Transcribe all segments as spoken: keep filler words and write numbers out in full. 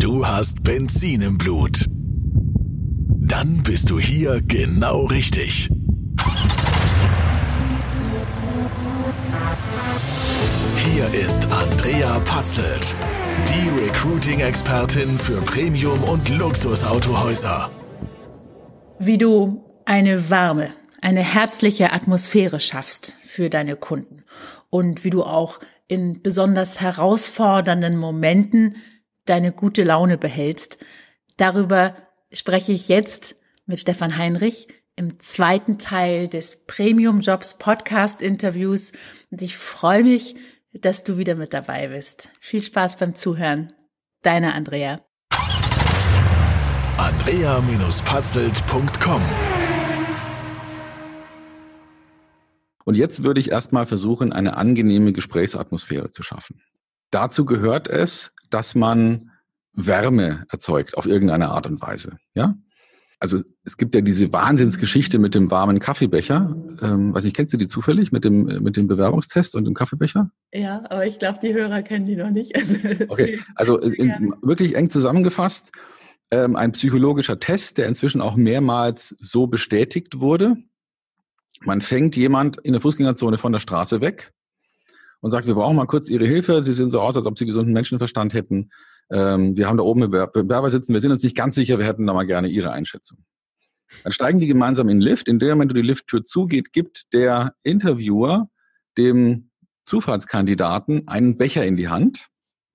Du hast Benzin im Blut. Dann bist du hier genau richtig. Hier ist Andrea Patzelt, die Recruiting-Expertin für Premium- und Luxusautohäuser. Wie du eine warme, eine herzliche Atmosphäre schaffst für deine Kunden und wie du auch in besonders herausfordernden Momenten deine gute Laune behältst. Darüber spreche ich jetzt mit Stefan Heinrich im zweiten Teil des Premium Jobs Podcast Interviews und ich freue mich, dass du wieder mit dabei bist. Viel Spaß beim Zuhören. Deine Andrea. andrea patzelt punkt com. Und jetzt würde ich erstmal versuchen, eine angenehme Gesprächsatmosphäre zu schaffen. Dazu gehört es, dass man Wärme erzeugt auf irgendeine Art und Weise. Ja? Also es gibt ja diese Wahnsinnsgeschichte mit dem warmen Kaffeebecher. Ähm, weiß nicht, kennst du die zufällig mit dem mit dem Bewerbungstest und dem Kaffeebecher? Ja, aber ich glaube, die Hörer kennen die noch nicht. Also, okay, also in, wirklich eng zusammengefasst, ähm, ein psychologischer Test, der inzwischen auch mehrmals so bestätigt wurde. Man fängt jemand in der Fußgängerzone von der Straße weg und sagt, wir brauchen mal kurz Ihre Hilfe. Sie sehen so aus, als ob Sie gesunden Menschenverstand hätten. Ähm, wir haben da oben Bewerber sitzen. Wir sind uns nicht ganz sicher. Wir hätten da mal gerne Ihre Einschätzung. Dann steigen die gemeinsam in den Lift. In dem Moment, wo die Lifttür zugeht, gibt der Interviewer dem Zufallskandidaten einen Becher in die Hand.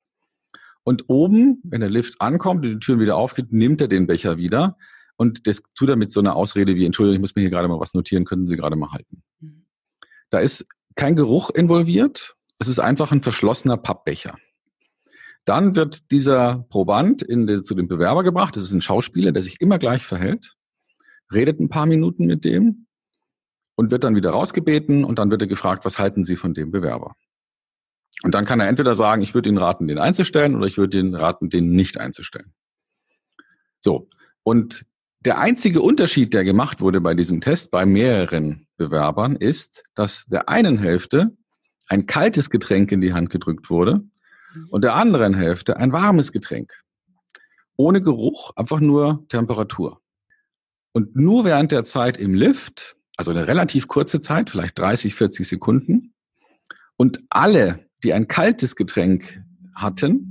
Und oben, wenn der Lift ankommt und die Tür wieder aufgeht, nimmt er den Becher wieder. Und das tut er mit so einer Ausrede wie, Entschuldigung, ich muss mir hier gerade mal was notieren, könnten Sie gerade mal halten. Da ist kein Geruch involviert. Es ist einfach ein verschlossener Pappbecher. Dann wird dieser Proband in den, zu dem Bewerber gebracht. Das ist ein Schauspieler, der sich immer gleich verhält, redet ein paar Minuten mit dem und wird dann wieder rausgebeten und dann wird er gefragt, was halten Sie von dem Bewerber? Und dann kann er entweder sagen, ich würde Ihnen raten, den einzustellen oder ich würde Ihnen raten, den nicht einzustellen. So, und der einzige Unterschied, der gemacht wurde bei diesem Test bei mehreren Bewerbern, ist, dass der einen Hälfte ein kaltes Getränk in die Hand gedrückt wurde und der anderen Hälfte ein warmes Getränk. Ohne Geruch, einfach nur Temperatur. Und nur während der Zeit im Lift, also eine relativ kurze Zeit, vielleicht dreißig, vierzig Sekunden, und alle, die ein kaltes Getränk hatten,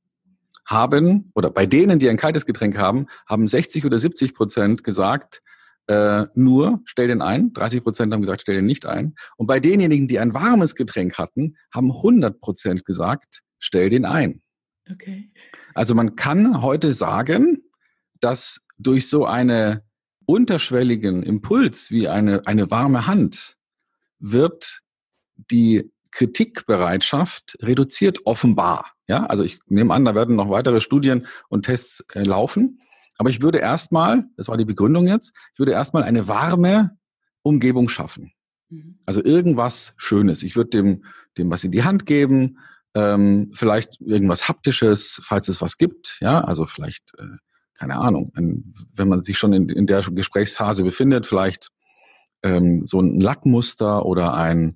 haben, oder bei denen, die ein kaltes Getränk haben, haben sechzig oder siebzig Prozent gesagt, äh, nur stell den ein, dreißig Prozent haben gesagt, stell den nicht ein. Und bei denjenigen, die ein warmes Getränk hatten, haben hundert Prozent gesagt, stell den ein. Okay. Also man kann heute sagen, dass durch so einen unterschwelligen Impuls wie eine, eine warme Hand wird die Kritikbereitschaft reduziert offenbar. Ja, also ich nehme an, da werden noch weitere Studien und Tests äh, laufen. Aber ich würde erstmal, das war die Begründung jetzt, ich würde erstmal eine warme Umgebung schaffen. Mhm. Also irgendwas Schönes. Ich würde dem, dem was in die Hand geben, ähm, vielleicht irgendwas Haptisches, falls es was gibt. Ja, also vielleicht, äh, keine Ahnung, ein, wenn man sich schon in, in der Gesprächsphase befindet, vielleicht ähm, so ein Lackmuster oder ein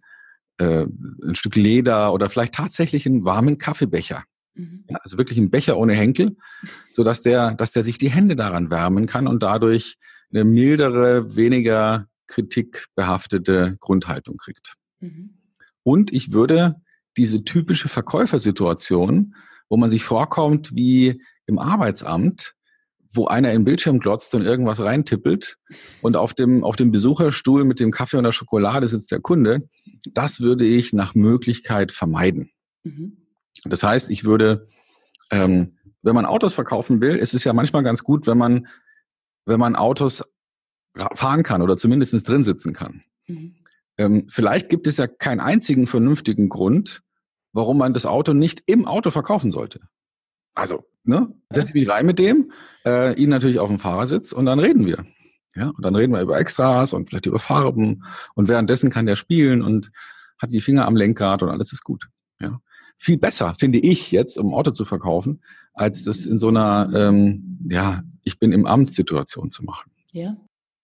ein Stück Leder oder vielleicht tatsächlich einen warmen Kaffeebecher. Mhm. Ja, also wirklich ein Becher ohne Henkel, sodass der, dass der sich die Hände daran wärmen kann und dadurch eine mildere, weniger kritikbehaftete Grundhaltung kriegt. Mhm. Und ich würde diese typische Verkäufersituation, wo man sich vorkommt wie im Arbeitsamt, wo einer in den Bildschirm glotzt und irgendwas reintippelt und auf dem, auf dem Besucherstuhl mit dem Kaffee und der Schokolade sitzt der Kunde, das würde ich nach Möglichkeit vermeiden. Mhm. Das heißt, ich würde, ähm, wenn man Autos verkaufen will, ist es ja manchmal ganz gut, wenn man, wenn man Autos fahren kann oder zumindest drin sitzen kann. Mhm. Ähm, vielleicht gibt es ja keinen einzigen vernünftigen Grund, warum man das Auto nicht im Auto verkaufen sollte. Also, ne, setze ich mich rein mit dem, äh, ihn natürlich auf dem Fahrersitz und dann reden wir. Ja, und dann reden wir über Extras und vielleicht über Farben und währenddessen kann der spielen und hat die Finger am Lenkrad und alles ist gut. Ja, viel besser finde ich jetzt, um ein Auto zu verkaufen, als das in so einer, ähm, ja, ich bin im Amt Situation zu machen. Ja.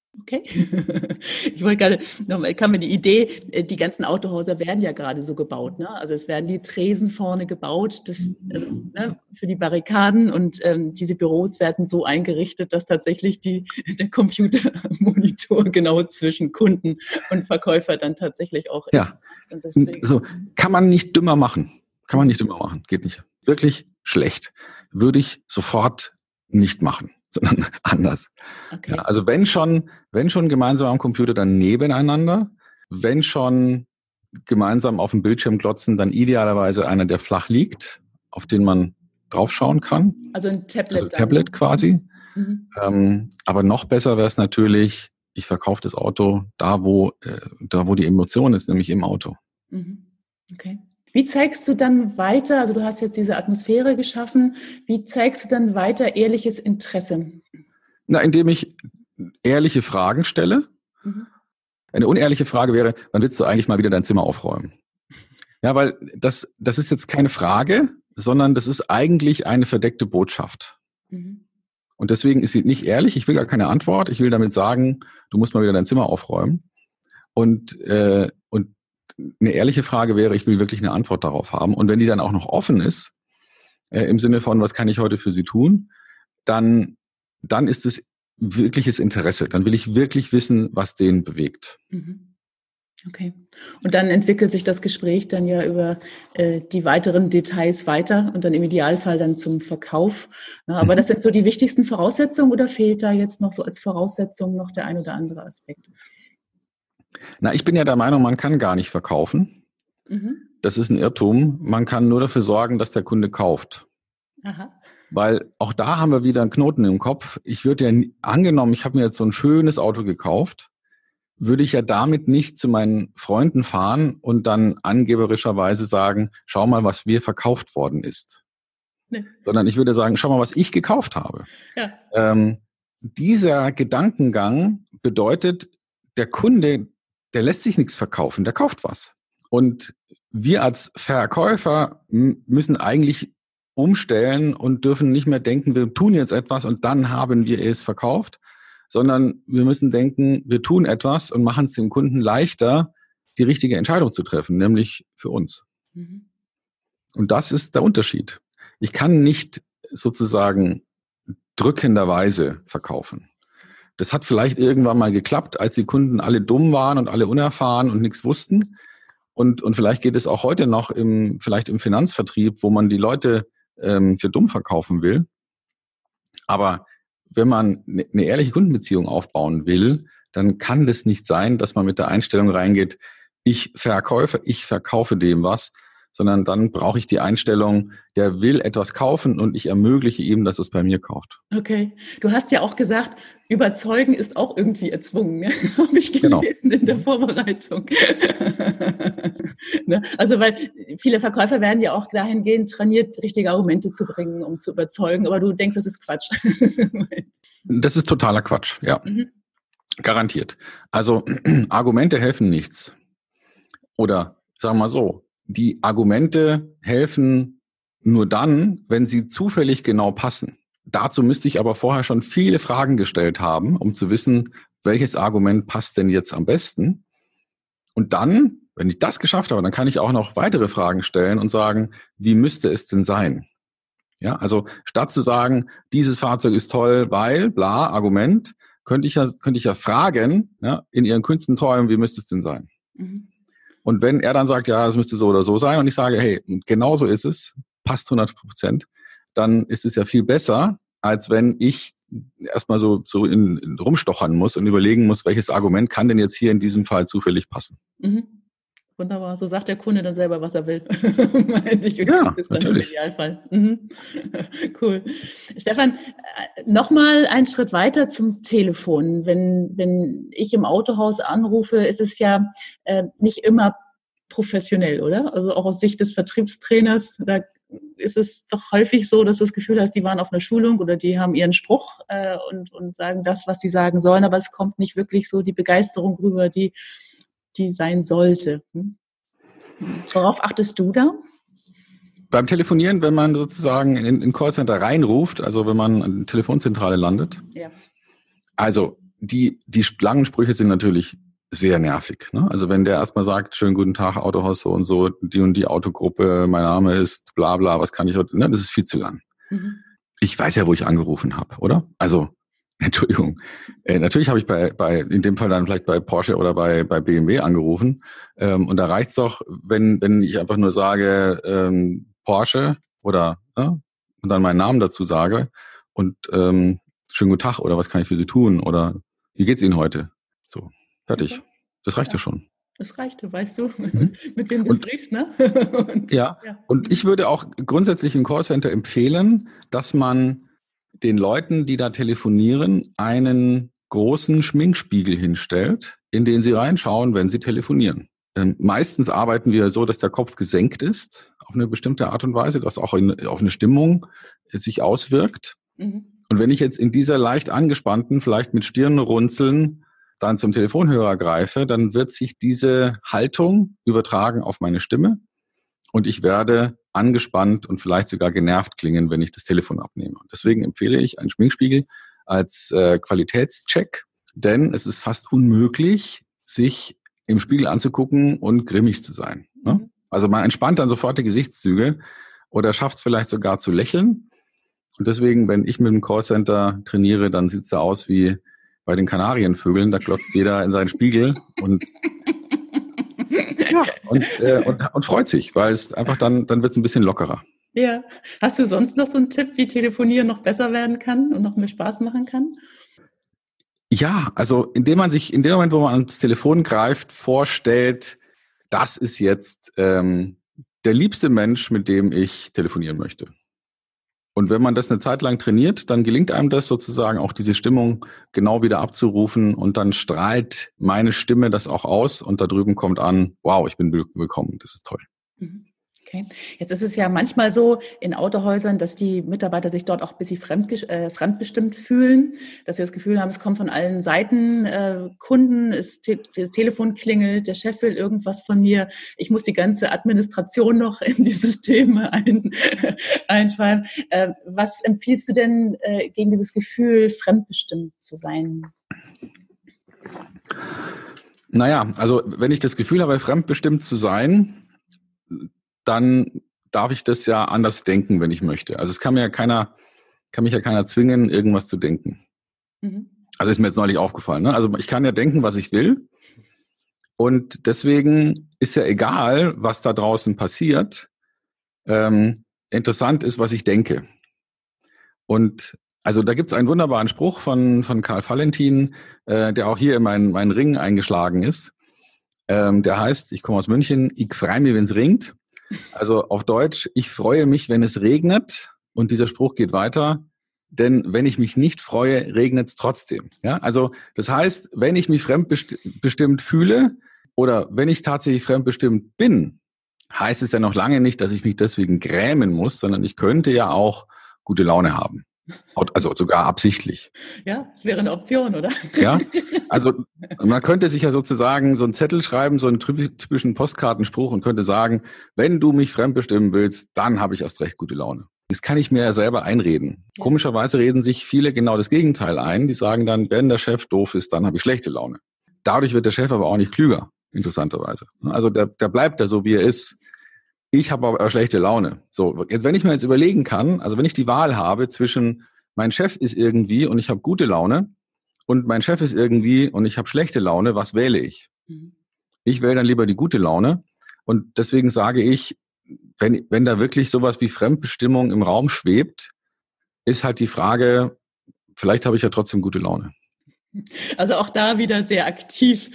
Okay. Ich wollte gerade, nochmal kam mir die Idee, die ganzen Autohäuser werden ja gerade so gebaut, ne? Also es werden die Tresen vorne gebaut, das, also, ne, für die Barrikaden und ähm, diese Büros werden so eingerichtet, dass tatsächlich die, der Computermonitor genau zwischen Kunden und Verkäufer dann tatsächlich auch ist. Ja, und deswegen, so kann man nicht dümmer machen. Kann man nicht dümmer machen, geht nicht. Wirklich schlecht. Würde ich sofort nicht machen, sondern anders. okay. Ja, also wenn schon, wenn schon gemeinsam am Computer, dann nebeneinander. Wenn schon gemeinsam auf dem Bildschirm glotzen, dann idealerweise einer, der flach liegt, auf den man draufschauen kann. Also ein Tablet. Also Tablet quasi. Mhm. Ähm, aber noch besser wäre es natürlich, ich verkaufe das Auto da, wo, äh, da, wo die Emotion ist, nämlich im Auto. Mhm. Okay. Wie zeigst du dann weiter, also du hast jetzt diese Atmosphäre geschaffen, wie zeigst du dann weiter ehrliches Interesse? Na, indem ich ehrliche Fragen stelle. Mhm. Eine unehrliche Frage wäre, wann willst du eigentlich mal wieder dein Zimmer aufräumen? Ja, weil das, das ist jetzt keine Frage, sondern das ist eigentlich eine verdeckte Botschaft. Mhm. Und deswegen ist sie nicht ehrlich, ich will gar keine Antwort, ich will damit sagen, du musst mal wieder dein Zimmer aufräumen. Und, äh, und eine ehrliche Frage wäre, ich will wirklich eine Antwort darauf haben. Und wenn die dann auch noch offen ist, äh, im Sinne von, was kann ich heute für Sie tun, dann, dann ist es wirkliches Interesse. Dann will ich wirklich wissen, was den bewegt. Mhm. Okay. Und dann entwickelt sich das Gespräch dann ja über äh, die weiteren Details weiter und dann im Idealfall dann zum Verkauf. Ja, aber das sind so die wichtigsten Voraussetzungen oder fehlt da jetzt noch so als Voraussetzung noch der ein oder andere Aspekt? Na, ich bin ja der Meinung, man kann gar nicht verkaufen. Mhm. Das ist ein Irrtum. Man kann nur dafür sorgen, dass der Kunde kauft. Aha. Weil auch da haben wir wieder einen Knoten im Kopf. Ich würde ja, angenommen, ich habe mir jetzt so ein schönes Auto gekauft, würde ich ja damit nicht zu meinen Freunden fahren und dann angeberischerweise sagen, schau mal, was mir verkauft worden ist. Nee. Sondern ich würde sagen, schau mal, was ich gekauft habe. Ja. Ähm, dieser Gedankengang bedeutet, der Kunde, der lässt sich nichts verkaufen, der kauft was. Und wir als Verkäufer m- müssen eigentlich umstellen und dürfen nicht mehr denken, wir tun jetzt etwas und dann haben wir es verkauft, sondern wir müssen denken, wir tun etwas und machen es dem Kunden leichter, die richtige Entscheidung zu treffen, nämlich für uns. Mhm. Und das ist der Unterschied. Ich kann nicht sozusagen drückenderweise verkaufen. Das hat vielleicht irgendwann mal geklappt, als die Kunden alle dumm waren und alle unerfahren und nichts wussten. Und, und vielleicht geht es auch heute noch im, vielleicht im Finanzvertrieb, wo man die Leute ähm, für dumm verkaufen will. Aber wenn man eine ehrliche Kundenbeziehung aufbauen will, dann kann das nicht sein, dass man mit der Einstellung reingeht, ich verkaufe, ich verkaufe dem was, sondern dann brauche ich die Einstellung, der will etwas kaufen und ich ermögliche ihm, dass es bei mir kauft. Okay. Du hast ja auch gesagt, überzeugen ist auch irgendwie erzwungen, ne? Habe ich gelesen genau. in der Vorbereitung. Ne? Also weil viele Verkäufer werden ja auch dahingehend trainiert, richtige Argumente zu bringen, um zu überzeugen, aber du denkst, das ist Quatsch. Das ist totaler Quatsch, ja. Mhm. Garantiert. Also Argumente helfen nichts. Oder sagen wir mal so, die Argumente helfen nur dann, wenn sie zufällig genau passen. Dazu müsste ich aber vorher schon viele Fragen gestellt haben, um zu wissen, welches Argument passt denn jetzt am besten. Und dann, wenn ich das geschafft habe, dann kann ich auch noch weitere Fragen stellen und sagen, wie müsste es denn sein? Ja, also statt zu sagen, dieses Fahrzeug ist toll, weil, bla, Argument, könnte ich ja, könnte ich ja fragen, ja, in Ihren kühnsten Träumen, wie müsste es denn sein? Mhm. Und wenn er dann sagt, ja, es müsste so oder so sein, und ich sage, hey, genau so ist es, passt hundert Prozent, dann ist es ja viel besser, als wenn ich erstmal so, so in, in rumstochern muss und überlegen muss, welches Argument kann denn jetzt hier in diesem Fall zufällig passen. Mhm. Wunderbar, so sagt der Kunde dann selber, was er will. ich, ja, ist dann natürlich. Im Idealfall. Mhm. Cool. Stefan, nochmal einen Schritt weiter zum Telefon. Wenn, wenn ich im Autohaus anrufe, ist es ja äh, nicht immer professionell, oder? Also auch aus Sicht des Vertriebstrainers, da ist es doch häufig so, dass du das Gefühl hast, die waren auf einer Schulung oder die haben ihren Spruch äh, und, und sagen das, was sie sagen sollen, aber es kommt nicht wirklich so die Begeisterung rüber, die die sein sollte. Worauf achtest du da? Beim Telefonieren, wenn man sozusagen in in Callcenter reinruft, also wenn man an die Telefonzentrale landet. Ja. Also die, die langen Sprüche sind natürlich sehr nervig. Ne? Also wenn der erstmal sagt, schönen guten Tag, Autohaus so und so, die und die Autogruppe, mein Name ist bla bla, was kann ich heute, ne? Das ist viel zu lang. Mhm. Ich weiß ja, wo ich angerufen habe, oder? Also, Entschuldigung. Äh, natürlich habe ich bei, bei, in dem Fall dann vielleicht bei Porsche oder bei, bei B M W angerufen. Ähm, und da reicht's doch, wenn, wenn ich einfach nur sage, ähm, Porsche oder, ne? Und dann meinen Namen dazu sage und, ähm, schönen guten Tag oder was kann ich für Sie tun oder wie geht's Ihnen heute? So, fertig. Okay. Das reicht ja, ja schon. Das reicht, weißt du, mhm. mit wem du und, sprichst, ne? und, ja. ja, und ich würde auch grundsätzlich im Callcenter empfehlen, dass man den Leuten, die da telefonieren, einen großen Schminkspiegel hinstellt, in den sie reinschauen, wenn sie telefonieren. Ähm, meistens arbeiten wir so, dass der Kopf gesenkt ist, auf eine bestimmte Art und Weise, dass auch in, auf eine Stimmung sich auswirkt. Mhm. Und wenn ich jetzt in dieser leicht angespannten, vielleicht mit Stirnrunzeln, dann zum Telefonhörer greife, dann wird sich diese Haltung übertragen auf meine Stimme und ich werde angespannt und vielleicht sogar genervt klingen, wenn ich das Telefon abnehme. Und deswegen empfehle ich einen Schminkspiegel als äh, Qualitätscheck, denn es ist fast unmöglich, sich im Spiegel anzugucken und grimmig zu sein. Ne? Also man entspannt dann sofort die Gesichtszüge oder schafft es vielleicht sogar zu lächeln. Und deswegen, wenn ich mit dem Callcenter trainiere, dann sieht es da aus wie bei den Kanarienvögeln, da glotzt jeder in seinen Spiegel und, ja, und, äh, und, und freut sich, weil es einfach dann, dann wird es ein bisschen lockerer. Ja. Hast du sonst noch so einen Tipp, wie Telefonieren noch besser werden kann und noch mehr Spaß machen kann? Ja, also indem man sich in dem Moment, wo man ans Telefon greift, vorstellt, das ist jetzt ähm, der liebste Mensch, mit dem ich telefonieren möchte. Und wenn man das eine Zeit lang trainiert, dann gelingt einem das sozusagen auch diese Stimmung genau wieder abzurufen und dann strahlt meine Stimme das auch aus und da drüben kommt an, wow, ich bin willkommen, das ist toll. Okay. Jetzt ist es ja manchmal so in Autohäusern, dass die Mitarbeiter sich dort auch ein bisschen fremd, äh, fremdbestimmt fühlen, dass sie das Gefühl haben, es kommt von allen Seiten äh, Kunden, es te- das Telefon klingelt, der Chef will irgendwas von mir, ich muss die ganze Administration noch in die Systeme ein, einschreiben. Äh, was empfiehlst du denn äh, gegen dieses Gefühl, fremdbestimmt zu sein? Naja, also wenn ich das Gefühl habe, fremdbestimmt zu sein, dann darf ich das ja anders denken, wenn ich möchte. Also es kann mir ja keiner, kann mich ja keiner zwingen, irgendwas zu denken. Mhm. Also ist mir jetzt neulich aufgefallen. Ne? Also ich kann ja denken, was ich will. Und deswegen ist ja egal, was da draußen passiert. Ähm, interessant ist, was ich denke. Und also da gibt es einen wunderbaren Spruch von, von Karl Valentin, äh, der auch hier in meinen, meinen Ring eingeschlagen ist. Ähm, der heißt, ich komme aus München, ich freu mich, wenn's ringt. Also auf Deutsch, ich freue mich, wenn es regnet. Und dieser Spruch geht weiter, denn wenn ich mich nicht freue, regnet es trotzdem. Ja, also das heißt, wenn ich mich fremdbestimmt fühle oder wenn ich tatsächlich fremdbestimmt bin, heißt es ja noch lange nicht, dass ich mich deswegen grämen muss, sondern ich könnte ja auch gute Laune haben. Also sogar absichtlich. Ja, das wäre eine Option, oder? Ja, also man könnte sich ja sozusagen so einen Zettel schreiben, so einen typischen Postkartenspruch und könnte sagen, wenn du mich fremdbestimmen willst, dann habe ich erst recht gute Laune. Das kann ich mir ja selber einreden. Ja. Komischerweise reden sich viele genau das Gegenteil ein. Die sagen dann, wenn der Chef doof ist, dann habe ich schlechte Laune. Dadurch wird der Chef aber auch nicht klüger, interessanterweise. Also der, der bleibt da so, wie er ist. Ich habe aber schlechte Laune. So, jetzt, wenn ich mir jetzt überlegen kann, also wenn ich die Wahl habe zwischen mein Chef ist irgendwie und ich habe gute Laune und mein Chef ist irgendwie und ich habe schlechte Laune, was wähle ich? Mhm. Ich wähle dann lieber die gute Laune und deswegen sage ich, wenn, wenn da wirklich sowas wie Fremdbestimmung im Raum schwebt, ist halt die Frage, vielleicht habe ich ja trotzdem gute Laune. Also auch da wieder sehr aktiv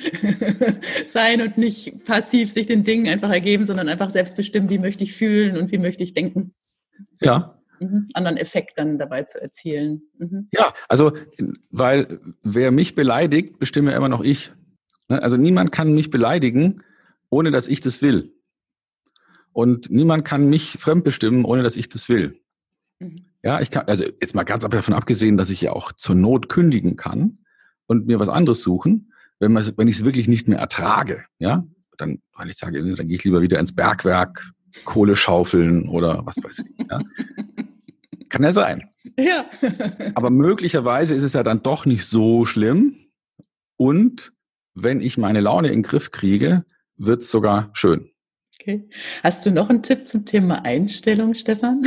sein und nicht passiv sich den Dingen einfach ergeben, sondern einfach selbst bestimmen, wie möchte ich fühlen und wie möchte ich denken. Ja. Mhm. Anderen Effekt dann dabei zu erzielen. Mhm. Ja, also weil wer mich beleidigt, bestimme immer noch ich. Also niemand kann mich beleidigen, ohne dass ich das will. Und niemand kann mich fremdbestimmen, ohne dass ich das will. Mhm. Ja, ich kann, also jetzt mal ganz davon abgesehen, dass ich ja auch zur Not kündigen kann und mir was anderes suchen, wenn man, wenn ich es wirklich nicht mehr ertrage, ja, dann, weil ich sage, dann gehe ich lieber wieder ins Bergwerk, Kohle schaufeln oder was weiß ich. Ja. Kann ja sein. Ja. Aber möglicherweise ist es ja dann doch nicht so schlimm und wenn ich meine Laune in den Griff kriege, wird es sogar schön. Okay. Hast du noch einen Tipp zum Thema Einstellung, Stefan?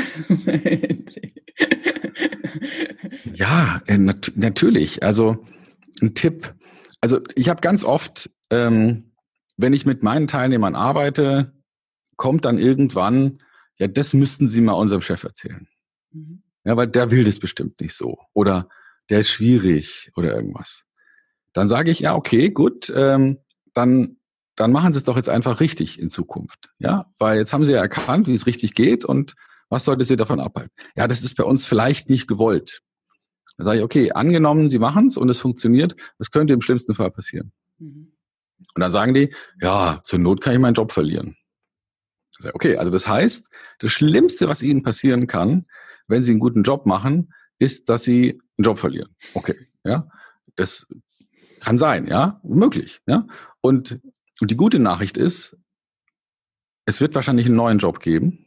Ja, äh, nat- natürlich. Also ein Tipp. Also ich habe ganz oft, ähm, wenn ich mit meinen Teilnehmern arbeite, kommt dann irgendwann, ja, das müssten Sie mal unserem Chef erzählen. Mhm. Ja, weil der will das bestimmt nicht so. Oder der ist schwierig oder irgendwas. Dann sage ich, ja, okay, gut, ähm, dann, dann machen Sie es doch jetzt einfach richtig in Zukunft. Ja, weil jetzt haben Sie ja erkannt, wie es richtig geht und was sollte Sie davon abhalten? Ja, das ist bei uns vielleicht nicht gewollt. Dann sage ich, okay, angenommen, Sie machen es und es funktioniert, was könnte im schlimmsten Fall passieren? Mhm. Und dann sagen die, ja, zur Not kann ich meinen Job verlieren. Ich sage, okay, also das heißt, das Schlimmste, was Ihnen passieren kann, wenn Sie einen guten Job machen, ist, dass Sie einen Job verlieren. Okay, ja, das kann sein, ja, möglich, ja. Und, und die gute Nachricht ist, es wird wahrscheinlich einen neuen Job geben.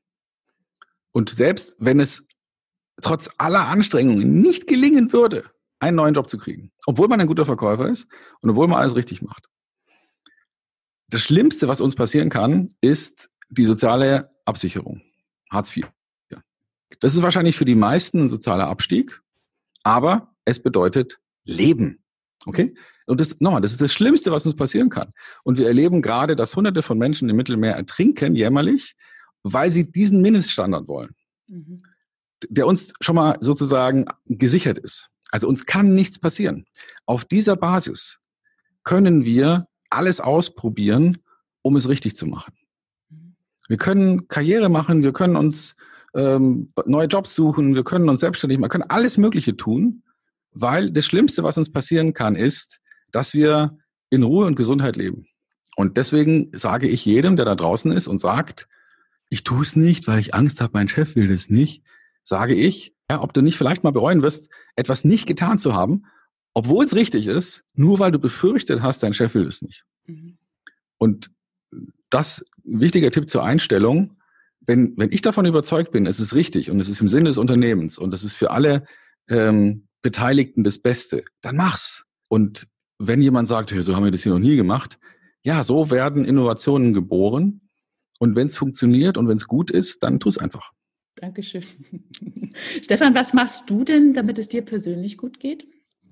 Und selbst wenn es trotz aller Anstrengungen nicht gelingen würde, einen neuen Job zu kriegen, obwohl man ein guter Verkäufer ist und obwohl man alles richtig macht. Das Schlimmste, was uns passieren kann, ist die soziale Absicherung, Hartz vier. Das ist wahrscheinlich für die meisten ein sozialer Abstieg, aber es bedeutet Leben. Okay? Und das, nochmal, das ist das Schlimmste, was uns passieren kann. Und wir erleben gerade, dass Hunderte von Menschen im Mittelmeer ertrinken, jämmerlich, weil sie diesen Mindeststandard wollen, Mhm. der uns schon mal sozusagen gesichert ist. Also uns kann nichts passieren. Auf dieser Basis können wir alles ausprobieren, um es richtig zu machen. Wir können Karriere machen, wir können uns ähm, neue Jobs suchen, wir können uns selbstständig machen, wir können alles Mögliche tun, weil das Schlimmste, was uns passieren kann, ist, dass wir in Ruhe und Gesundheit leben. Und deswegen sage ich jedem, der da draußen ist und sagt, ich tue es nicht, weil ich Angst habe, mein Chef will das nicht, sage ich, ja, ob du nicht vielleicht mal bereuen wirst, etwas nicht getan zu haben, obwohl es richtig ist, nur weil du befürchtet hast, dein Chef will es nicht. Mhm. Und das, ein wichtiger Tipp zur Einstellung, wenn, wenn ich davon überzeugt bin, es ist richtig und es ist im Sinne des Unternehmens und es ist für alle ähm, Beteiligten das Beste, dann mach's. Und wenn jemand sagt, hey, so haben wir das hier noch nie gemacht, ja, so werden Innovationen geboren. Und wenn es funktioniert und wenn es gut ist, dann tu es einfach. Dankeschön. Stefan, was machst du denn, damit es dir persönlich gut geht?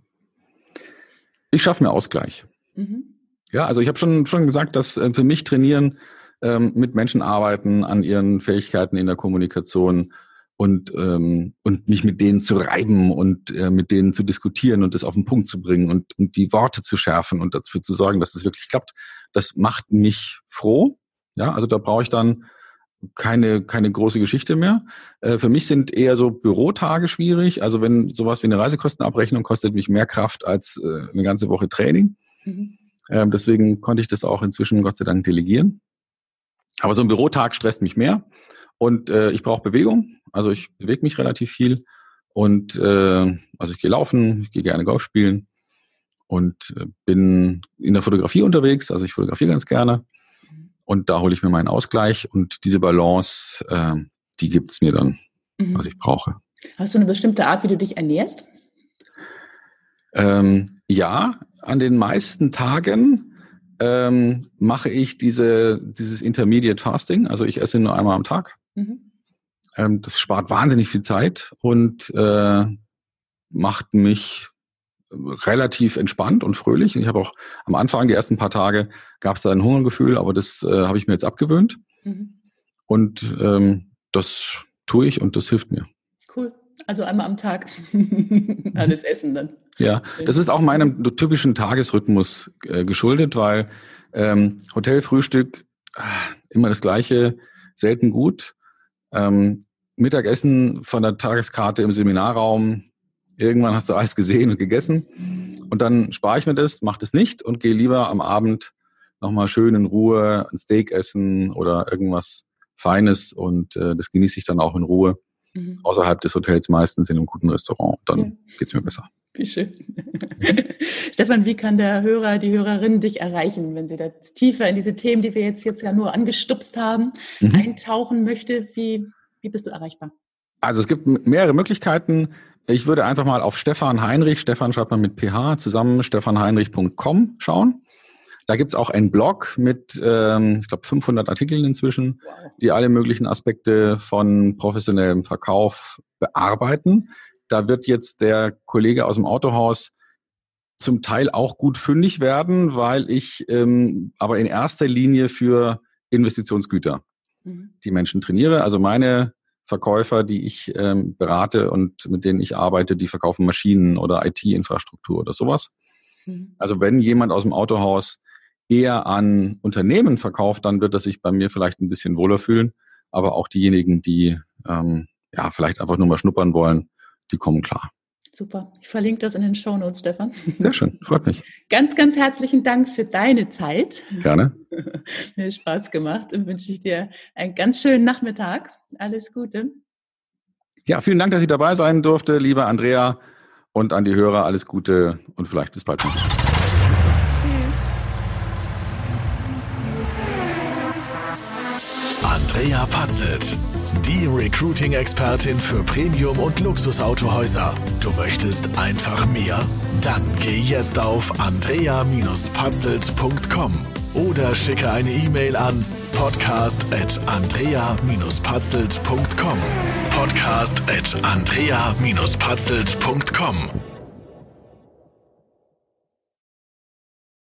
Ich schaffe mir Ausgleich. Mhm. Ja, also ich habe schon schon gesagt, dass äh, für mich Trainieren, ähm, mit Menschen arbeiten, an ihren Fähigkeiten in der Kommunikation und ähm, und mich mit denen zu reiben und äh, mit denen zu diskutieren und das auf den Punkt zu bringen und, und die Worte zu schärfen und dafür zu sorgen, dass das wirklich klappt, das macht mich froh. Ja, also da brauche ich dann keine keine große Geschichte mehr. Äh, für mich sind eher so Bürotage schwierig. Also wenn sowas wie eine Reisekostenabrechnung kostet mich mehr Kraft als äh, eine ganze Woche Training. Mhm. Ähm, deswegen konnte ich das auch inzwischen Gott sei Dank delegieren. Aber so ein Bürotag stresst mich mehr und äh, ich brauche Bewegung. Also ich bewege mich relativ viel und äh, also ich gehe laufen, ich gehe gerne Golf spielen und äh, bin in der Fotografie unterwegs. Also ich fotografiere ganz gerne und da hole ich mir meinen Ausgleich und diese Balance, äh, die gibt's mir dann, Mhm. was ich brauche. Hast du eine bestimmte Art, wie du dich ernährst? Ähm, ja, an den meisten Tagen ähm, mache ich diese, dieses Intermediate Fasting. Also ich esse nur einmal am Tag. Mhm. Ähm, das spart wahnsinnig viel Zeit und äh, macht mich relativ entspannt und fröhlich. Und ich habe auch am Anfang, die ersten paar Tage, gab es da ein Hungergefühl, aber das äh, habe ich mir jetzt abgewöhnt. Mhm. Und ähm, das tue ich und das hilft mir. Cool. Also einmal am Tag alles essen dann. Ja, das ist auch meinem typischen Tagesrhythmus äh, geschuldet, weil ähm, Hotelfrühstück, ah, immer das Gleiche, selten gut. Ähm, Mittagessen von der Tageskarte im Seminarraum, irgendwann hast du alles gesehen und gegessen und dann spare ich mir das, mache das nicht und gehe lieber am Abend nochmal schön in Ruhe ein Steak essen oder irgendwas Feines und äh, das genieße ich dann auch in Ruhe. Mhm. Außerhalb des Hotels meistens in einem guten Restaurant. Dann Ja. geht's mir besser. Wie schön. Stefan, wie kann der Hörer, die Hörerin dich erreichen, wenn sie da tiefer in diese Themen, die wir jetzt, jetzt ja nur angestupst haben, Mhm. eintauchen möchte? Wie, wie bist du erreichbar? Also es gibt mehrere Möglichkeiten. Ich würde einfach mal auf Stefan Heinrich, Stefan schreibt man mit P H, zusammen stefan heinrich punkt com schauen. Da gibt's auch einen Blog mit, ähm, ich glaube, fünfhundert Artikeln inzwischen, die alle möglichen Aspekte von professionellem Verkauf bearbeiten. Da wird jetzt der Kollege aus dem Autohaus zum Teil auch gut fündig werden, weil ich ähm, aber in erster Linie für Investitionsgüter mhm. die Menschen trainiere. Also meine Verkäufer, die ich ähm, berate und mit denen ich arbeite, die verkaufen Maschinen oder I T-Infrastruktur oder sowas. Mhm. Also wenn jemand aus dem Autohaus eher an Unternehmen verkauft, dann wird er sich bei mir vielleicht ein bisschen wohler fühlen. Aber auch diejenigen, die ähm, ja vielleicht einfach nur mal schnuppern wollen, die kommen klar. Super. Ich verlinke das in den Shownotes, Stefan. Sehr schön, freut mich. Ganz, ganz herzlichen Dank für deine Zeit. Gerne. Mir hat Spaß gemacht und wünsche ich dir einen ganz schönen Nachmittag. Alles Gute. Ja, vielen Dank, dass ich dabei sein durfte, liebe Andrea, und an die Hörer alles Gute und vielleicht bis bald. Andrea Patzelt, die Recruiting-Expertin für Premium- und Luxusautohäuser. Du möchtest einfach mehr? Dann geh jetzt auf andrea Bindestrich patzelt punkt com oder schicke eine E-Mail an podcast at andrea Bindestrich patzelt punkt com. podcast at andrea Bindestrich patzelt punkt com.